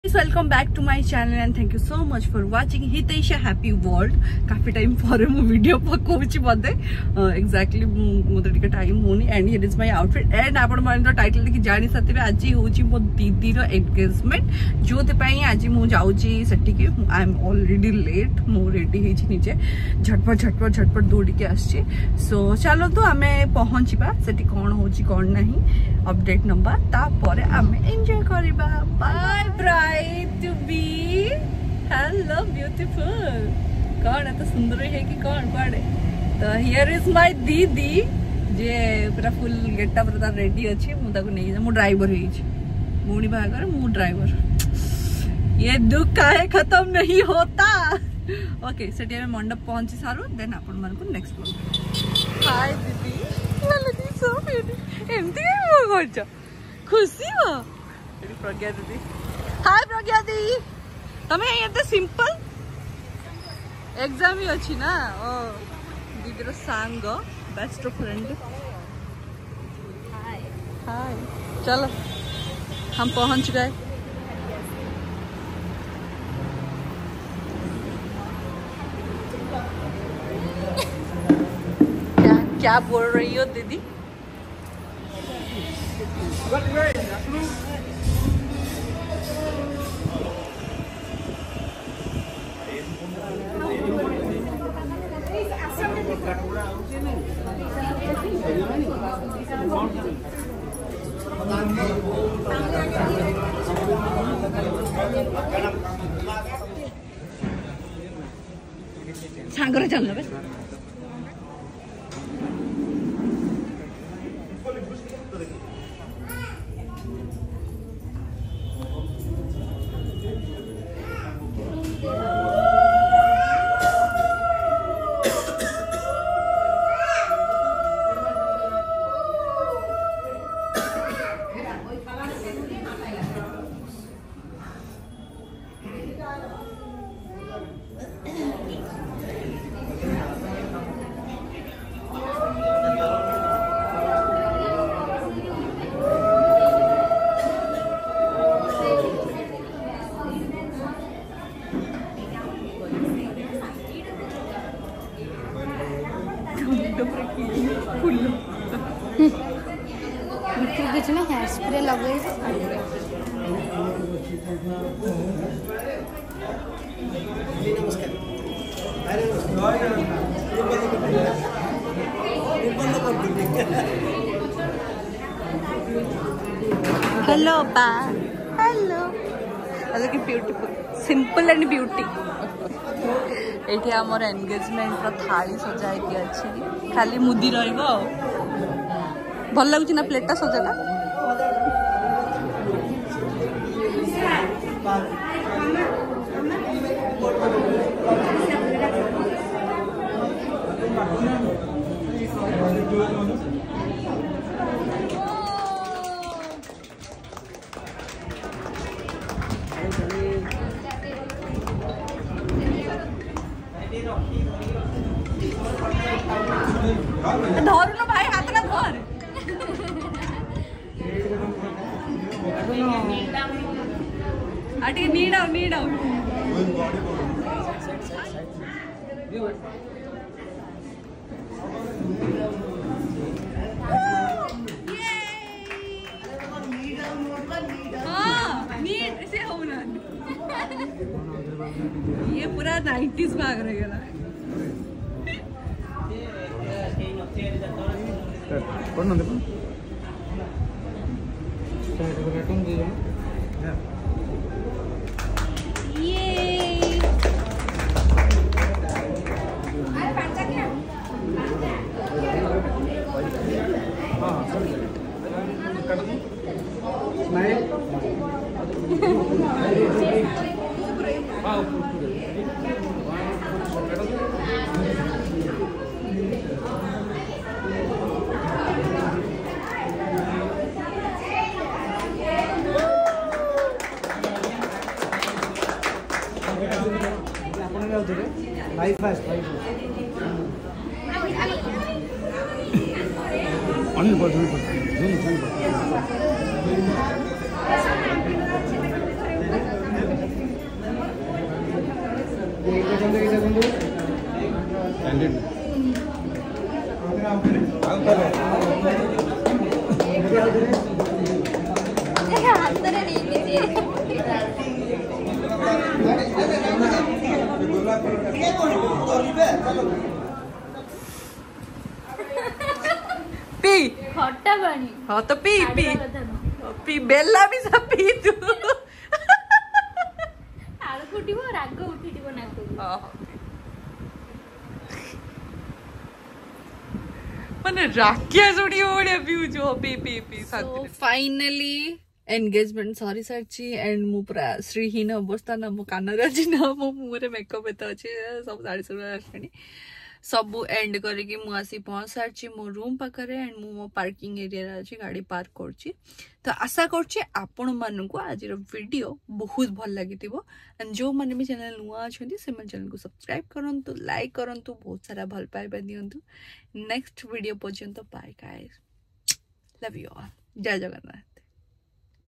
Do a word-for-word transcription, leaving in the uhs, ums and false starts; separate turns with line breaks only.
Welcome back to my channel and thank you so much for watching Hitesha happy world. काफी time पर मु video पकाउछि बदे exactly मते टिके टाइम होनी and here is my outfit and आपण माने तो टाइटल देखि जानि सतिबे आज होछि मो दीदी रो एंगेजमेंट जोते पई आज मु जाउछि सेठी के आई एम ऑलरेडी लेट मु रेडी हेछि नीचे झटपट झटपट झटपट दौड़ी के आछि। सो चलो तो आमे पहुंचीबा सेठी कोन होछि कोन नाही अपडेट नंबर ता परे आमे एन्जॉय करिबा। Bye bride to be hello beautiful कौन है तो सुंदर है कि कौन कौन है तो हियर इज माय दीदी जे पूरा फुल गेटअप रे रेडी अछि मु ताको नै मु ड्राइवर होई छी मुनी भागर मु ड्राइवर ये दुख काहे खत्म नहीं होता। ओके सेठी में मंडप पहुंची सारू देन आपण मन को नेक्स्ट बोल। हाय दीदी ललती सो ब्यूटी एमती मो करछ खुशी हो प्रज्ञा दीदी। हाय प्रज्ञा दी तमे एते सिंपल एग्जाम ही अच्छी ना ओ दीदी रो सांग बेस्ट फ्रेंड। हाय हाय चलो हम पहुंच गए। क्या क्या बोल रही हो दीदी? सांगरे चल बे
किसी ने हेयर स्प्रे लगे
हेलो बा हेलो कि ब्यूटीफुल सिंपल एंड ब्यूटी एठी हमर एंगेजमेंट रो थाली सजाई के अछि खाली मुदी रहइबो भल लागुछि ना प्लेटटा सजेला। धरू ना भाई हाथ ना धर आटे नीड आउ नीड आउ हाँ नीड ऐसे हो ना ये पूरा नाइंटीज़ भाग रहेगा
कौन ना देखो कार्टून दे
ये अरे पंचा क्या
हां काट दो स्माइल हां लाइफ फास्ट लाइफ अन्य पर जुल पर जुल जुल
पी
खट्टा पानी
हाँ तो पी पी पी बेला भी सब पी तू
आलू फुटिबो राग उठिबो ना को
माने राखिया जोड़ी ओड़े पीउ जो पी पी पी शांति फाइनली एंगेजमेंट सरी सारची एंड मु पूरा श्रीहीन अवस्था ना मो कान रे अछि ना मो मुरे मेकअप एत अछि सब साड़ी सब आछनी सब एंड करके मु आसी पहुंच सारची मो रूम पाखरे एंड मु मो पार्किंग एरिया रे अछि गाड़ी पार्क करची तो आशा करची आपण मानन को आज रो वीडियो बहुत भल लागितिबो एंड जो माने भी चैनल नुआ अछंती से मन चैनल को सब्सक्राइब करंतु लाइक करंतु बहुत सारा भल पाइबा दियंतु नेक्स्ट वीडियो पर्यंत bye guys love you all जय जगन्नाथ।